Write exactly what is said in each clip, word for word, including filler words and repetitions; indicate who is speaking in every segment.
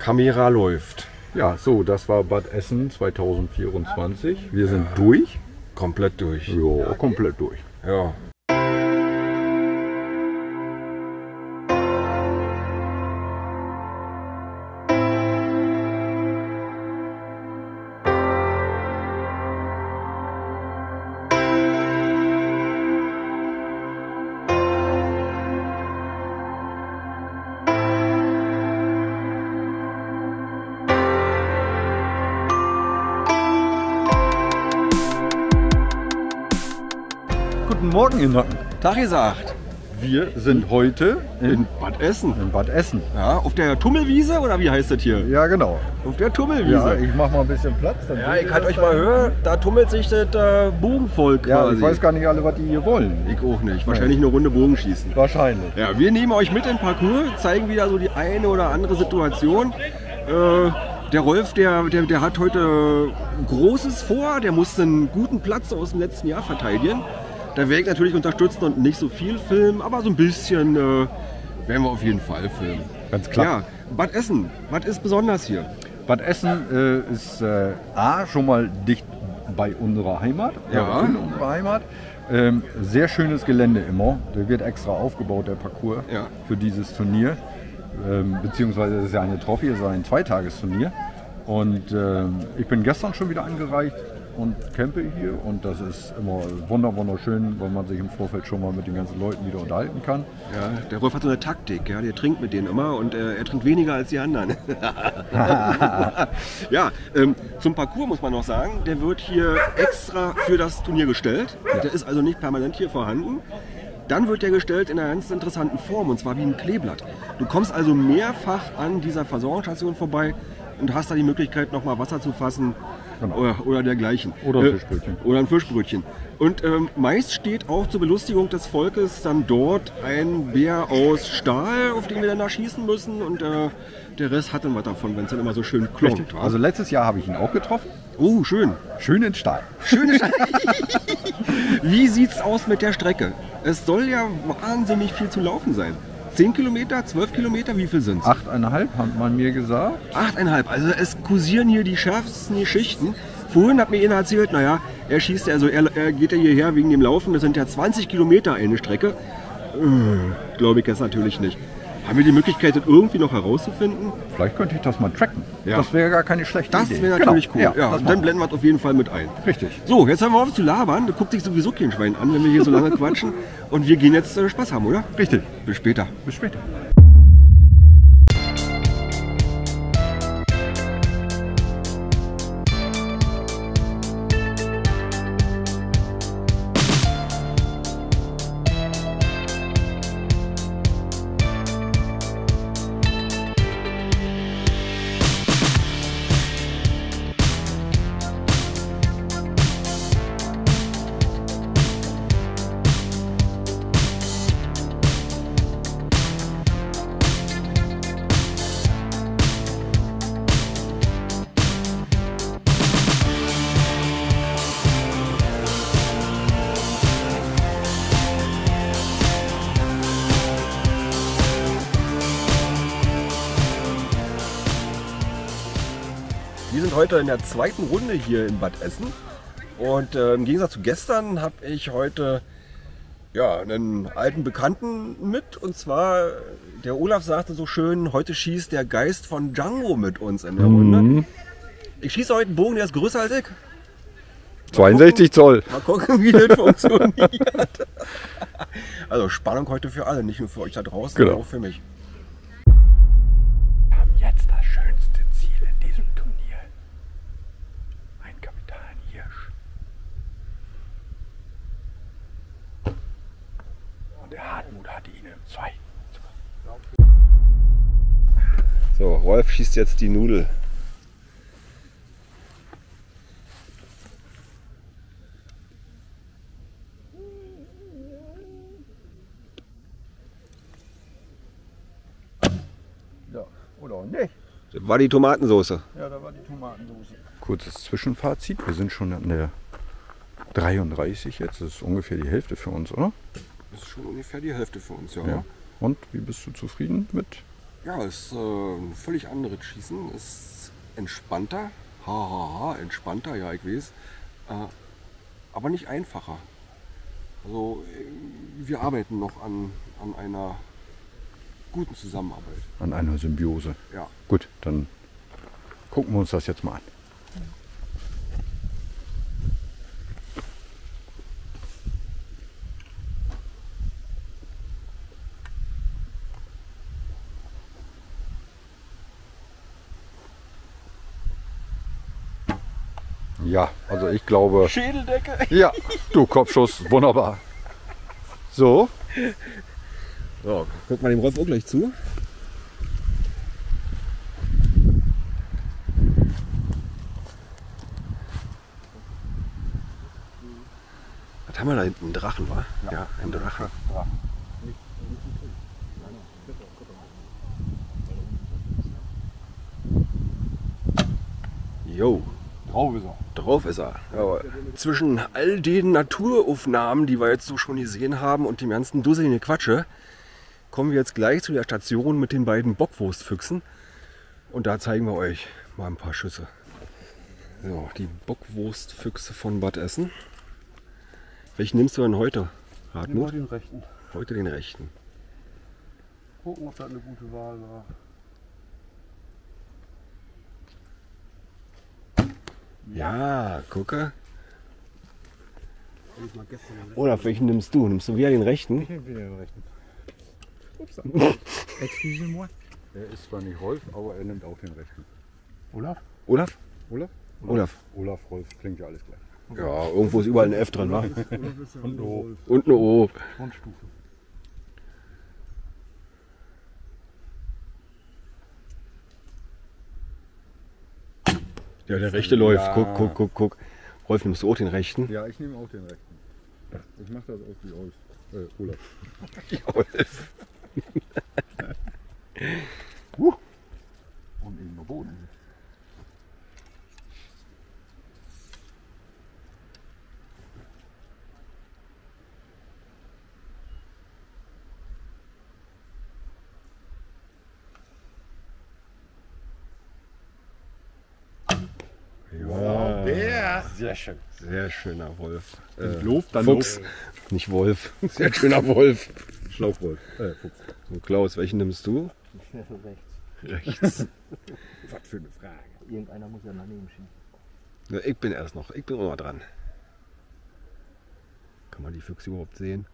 Speaker 1: Kamera läuft.
Speaker 2: Ja, so, das war Bad Essen zweitausendvierundzwanzig. Wir sind durch.
Speaker 1: Komplett durch.
Speaker 2: Ja, komplett durch.
Speaker 1: Ja.
Speaker 2: Guten Morgen, ihr Nacken.
Speaker 1: Tag gesagt.
Speaker 2: Wir sind heute in,
Speaker 1: In Bad Essen.
Speaker 2: in Bad Essen.
Speaker 1: Ja, auf der Tummelwiese oder wie heißt das hier?
Speaker 2: Ja, genau.
Speaker 1: Auf der Tummelwiese.
Speaker 2: Ja, ich mach mal ein bisschen Platz. Dann
Speaker 1: Ja,
Speaker 2: seht
Speaker 1: ich
Speaker 2: ihr
Speaker 1: kann
Speaker 2: das
Speaker 1: euch
Speaker 2: dann.
Speaker 1: mal hören, da tummelt sich das äh, Bogenvolk
Speaker 2: Ja,
Speaker 1: quasi.
Speaker 2: ich weiß gar nicht alle, was die hier wollen.
Speaker 1: Ich auch nicht. Wahrscheinlich eine Runde Bogenschießen.
Speaker 2: Wahrscheinlich.
Speaker 1: Ja, wir nehmen euch mit in den Parcours, zeigen wieder so die eine oder andere Situation. Äh, der Rolf, der, der, der hat heute Großes vor, der muss einen guten Platz aus dem letzten Jahr verteidigen. Da werde ich natürlich unterstützen und nicht so viel filmen, aber so ein bisschen äh, werden wir auf jeden Fall filmen.
Speaker 2: Ganz klar.
Speaker 1: Ja, Bad Essen, was ist besonders hier?
Speaker 2: Bad Essen äh, ist äh, A, schon mal dicht bei unserer Heimat.
Speaker 1: Ja.
Speaker 2: in unserer Heimat. Ähm, sehr schönes Gelände immer. Der wird extra aufgebaut, der Parcours,
Speaker 1: Ja.
Speaker 2: für dieses Turnier. Ähm, beziehungsweise es ist ja eine Trophy, es ist ein Zweitagesturnier. Und ähm, ich bin gestern schon wieder angereist und campe hier. Und das ist immer wunder wunderschön, weil man sich im Vorfeld schon mal mit den ganzen Leuten wieder unterhalten kann.
Speaker 1: Ja, der Rolf hat so eine Taktik, ja, der trinkt mit denen immer und äh, er trinkt weniger als die anderen. Ja, ähm, zum Parcours muss man noch sagen, der wird hier extra für das Turnier gestellt. Der ist also nicht permanent hier vorhanden. Dann wird der gestellt in einer ganz interessanten Form, und zwar wie ein Kleeblatt. Du kommst also mehrfach an dieser Versorgungsstation vorbei und hast da die Möglichkeit, nochmal Wasser zu fassen.
Speaker 2: Genau.
Speaker 1: Oder, oder dergleichen.
Speaker 2: Oder ein
Speaker 1: Äh,
Speaker 2: Fischbrötchen.
Speaker 1: Oder ein Fischbrötchen. Und ähm, meist steht auch zur Belustigung des Volkes dann dort ein Bär aus Stahl, auf den wir dann da schießen müssen. Und äh, der Rest hat dann was davon, wenn es dann immer so schön klonkt.
Speaker 2: Richtig.
Speaker 1: wa?
Speaker 2: Also letztes Jahr habe ich ihn auch getroffen.
Speaker 1: oh, schön.
Speaker 2: Schön in Stahl.
Speaker 1: Schöne Strecke. Wie sieht's aus mit der Strecke? Es soll ja wahnsinnig viel zu laufen sein. zehn Kilometer, zwölf Kilometer, wie viel sind's?
Speaker 2: Achteinhalb hat man mir gesagt.
Speaker 1: Achteinhalb. Also es kursieren hier die schärfsten Geschichten. Vorhin hat mir einer erzählt, naja, er schießt, also er, er geht ja hierher wegen dem Laufen. Das sind ja zwanzig Kilometer eine Strecke. Äh, Glaube ich jetzt natürlich nicht. Haben wir die Möglichkeit, das irgendwie noch herauszufinden?
Speaker 2: Vielleicht könnte ich das mal tracken.
Speaker 1: Ja.
Speaker 2: Das wäre gar keine schlechte
Speaker 1: Das
Speaker 2: Idee.
Speaker 1: wäre natürlich
Speaker 2: Genau.
Speaker 1: cool. Ja,
Speaker 2: das
Speaker 1: dann
Speaker 2: machen
Speaker 1: blenden wir es auf jeden Fall mit ein.
Speaker 2: wir. Richtig.
Speaker 1: So, jetzt haben wir auf zu labern. Da guckt sich sowieso kein Schwein an, wenn wir hier so lange quatschen. Und wir gehen jetzt äh, Spaß haben, oder?
Speaker 2: Richtig.
Speaker 1: Bis später.
Speaker 2: Bis später.
Speaker 1: Wir sind heute in der zweiten Runde hier in Bad Essen. Und äh, im Gegensatz zu gestern habe ich heute ja, einen alten Bekannten mit. Und zwar, der Olaf sagte so schön, heute schießt der Geist von Django mit uns in der Runde. Ich schieße heute einen Bogen, der ist größer als ich.
Speaker 2: zweiundsechzig Zoll.
Speaker 1: Mal gucken, wie das funktioniert. Also Spannung heute für alle, nicht nur für euch da draußen,
Speaker 2: Genau.
Speaker 1: sondern auch für mich.
Speaker 2: Wir haben jetzt das schönste Ziel in diesem Turnier. Ein Kapitän Hirsch. Und der Hartmut hatte ihn im zweiten.
Speaker 1: So, Rolf schießt jetzt die Nudel.
Speaker 2: Ja, oder auch nicht.
Speaker 1: Das war die Tomatensoße.
Speaker 2: Ja, da war die Tomatensauce. Kurzes Zwischenfazit. Wir sind schon an der dreiunddreißig. Jetzt ist ungefähr die Hälfte für uns, oder?
Speaker 1: Das ist schon ungefähr die Hälfte für uns, ja.
Speaker 2: Ja. Und wie bist du zufrieden mit
Speaker 1: Ja, ist äh, ein völlig anderes Schießen. Ist entspannter. Ha, ha, ha, entspannter, ja, ich weiß. Äh, aber nicht einfacher. Also äh, wir arbeiten noch an, an einer guten Zusammenarbeit.
Speaker 2: An einer Symbiose.
Speaker 1: Ja.
Speaker 2: Gut, dann gucken wir uns das jetzt mal an. Ja, also ich glaube...
Speaker 1: Schädeldecke!
Speaker 2: Ja, du Kopfschuss, wunderbar. So.
Speaker 1: So, guck mal dem Rolf auch gleich zu. Was haben wir da hinten? Ein Drachen, wa? Ja, ja, ein Drachen. Jo.
Speaker 2: Drauf ist er.
Speaker 1: Drauf ist er. Ja, zwischen all den Naturaufnahmen, die wir jetzt so schon gesehen haben und dem ganzen dusseligen Quatsche, kommen wir jetzt gleich zu der Station mit den beiden Bockwurstfüchsen. Und da zeigen wir euch mal ein paar Schüsse. So, die Bockwurstfüchse von Bad Essen. Welchen nimmst du denn heute, Hartmut?
Speaker 3: Den rechten.
Speaker 1: Heute den rechten.
Speaker 3: Gucken, ob das eine gute Wahl war.
Speaker 1: Ja, gucke.
Speaker 3: Ich mal gestern den
Speaker 1: Oder welchen nimmst du? Nimmst du wieder den rechten?
Speaker 3: Ich nehme wieder den rechten. Ups. Excuse-moi.
Speaker 2: Er ist zwar nicht Rolf, aber er nimmt auch den rechten.
Speaker 3: Olaf?
Speaker 1: Olaf?
Speaker 2: Olaf?
Speaker 1: Olaf.
Speaker 2: Olaf, Rolf, klingt ja alles gleich.
Speaker 1: Ja, irgendwo ist überall ein F dran, wa?
Speaker 3: Olaf ist ja
Speaker 2: Und O.
Speaker 1: Und eine O.
Speaker 3: Grundstufe.
Speaker 1: Ja, der rechte läuft.
Speaker 2: Ja.
Speaker 1: Guck, guck, guck, guck. Rolf, nimmst du auch den rechten?
Speaker 2: Ja, ich nehme auch den rechten. Ich mache das auch wie Rolf. Äh, Olaf.
Speaker 1: Rolf.
Speaker 2: uh. Und eben der Boden.
Speaker 1: Ja,
Speaker 3: Der! Sehr schön.
Speaker 1: sehr schöner Wolf. Äh,
Speaker 2: Lob, dann
Speaker 1: Fuchs, nicht Wolf. Sehr schöner Wolf.
Speaker 2: Schlauchwolf. Äh, Fuchs.
Speaker 1: So, Klaus, welchen nimmst du?
Speaker 3: Rechts.
Speaker 1: Rechts.
Speaker 2: Was für eine Frage.
Speaker 3: Irgendeiner muss ja daneben schießen.
Speaker 1: Ja, ich bin erst noch. Ich bin auch noch dran. Kann man die Füchse überhaupt sehen?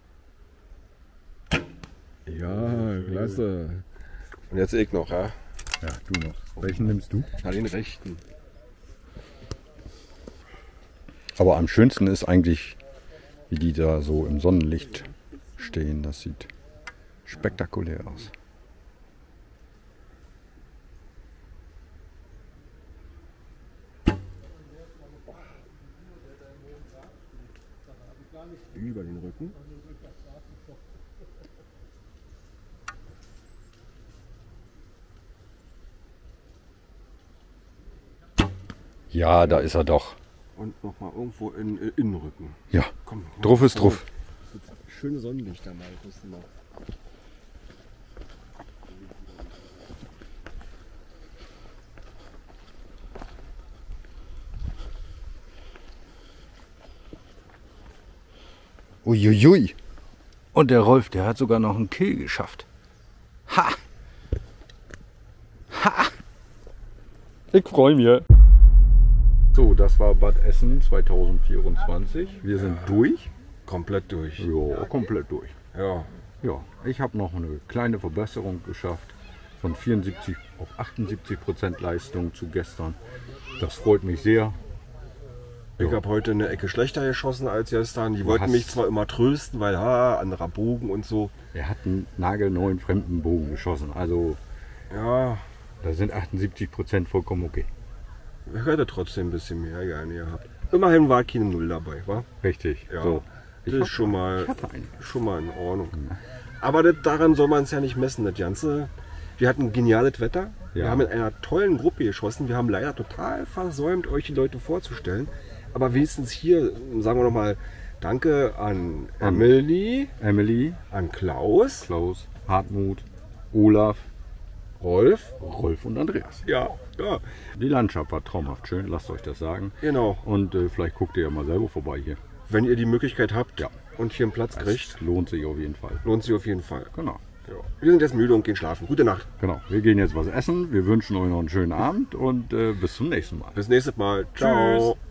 Speaker 1: Ja, klasse. Und jetzt ich noch, ja?
Speaker 2: Ja, du noch. Welchen nimmst du?
Speaker 1: Na, den rechten.
Speaker 2: Aber am schönsten ist eigentlich, wie die da so im Sonnenlicht stehen. Das sieht spektakulär aus.
Speaker 1: Über den Rücken.
Speaker 2: Ja, da ist er doch.
Speaker 1: Und nochmal irgendwo in in Innenrücken.
Speaker 2: Ja,
Speaker 1: Komm,
Speaker 2: drauf ist drauf.
Speaker 1: Schöne Sonnenlichter mal. Musst du mal.
Speaker 2: Uiuiui. Und der Rolf, der hat sogar noch einen Kill geschafft. Ha! Ha! Ich freue mich. So, das war Bad Essen zweitausendvierundzwanzig. Wir sind durch.
Speaker 1: Komplett durch.
Speaker 2: Ja, komplett durch.
Speaker 1: Ja.
Speaker 2: Ja, ich habe noch eine kleine Verbesserung geschafft. Von vierundsiebzig auf achtundsiebzig Prozent Leistung zu gestern. Das freut mich sehr.
Speaker 1: Ich
Speaker 2: Ja.
Speaker 1: habe heute eine Ecke schlechter geschossen als gestern. Die wollten
Speaker 2: hast-
Speaker 1: mich zwar immer trösten, weil ha, anderer Bogen und so.
Speaker 2: Er hat einen nagelneuen fremden Bogen geschossen. Also
Speaker 1: Ja,
Speaker 2: da sind achtundsiebzig Prozent vollkommen okay.
Speaker 1: ich hätte trotzdem ein bisschen mehr gerne gehabt. Immerhin war keine Null dabei, wa?
Speaker 2: Richtig.
Speaker 1: Ja.
Speaker 2: So.
Speaker 1: Das
Speaker 2: hab-
Speaker 1: ist schon mal,
Speaker 2: ich hatte einen.
Speaker 1: schon mal in Ordnung. Aber das, daran soll man es ja nicht messen, das Ganze. Wir hatten geniales Wetter. Wir
Speaker 2: Ja.
Speaker 1: haben mit einer tollen Gruppe geschossen. Wir haben leider total versäumt, euch die Leute vorzustellen. Aber wenigstens hier, sagen wir nochmal, danke an Emily,
Speaker 2: Emily,
Speaker 1: an Klaus,
Speaker 2: Klaus, Hartmut, Olaf
Speaker 1: Rolf.
Speaker 2: Rolf und Andreas.
Speaker 1: Ja, ja.
Speaker 2: Die Landschaft war traumhaft schön, lasst euch das sagen.
Speaker 1: Genau.
Speaker 2: Und äh, vielleicht guckt ihr ja mal selber vorbei hier.
Speaker 1: Wenn ihr die Möglichkeit habt
Speaker 2: Ja.
Speaker 1: und hier einen Platz kriegt,
Speaker 2: Das lohnt sich auf jeden Fall.
Speaker 1: lohnt sich auf jeden Fall.
Speaker 2: Genau.
Speaker 1: Ja. Wir sind jetzt müde und gehen schlafen. Gute Nacht.
Speaker 2: Genau. Wir gehen jetzt was essen. Wir wünschen euch noch einen schönen Abend und äh, bis zum nächsten Mal.
Speaker 1: Bis nächstes Mal.
Speaker 2: Tschüss.
Speaker 1: Ciao.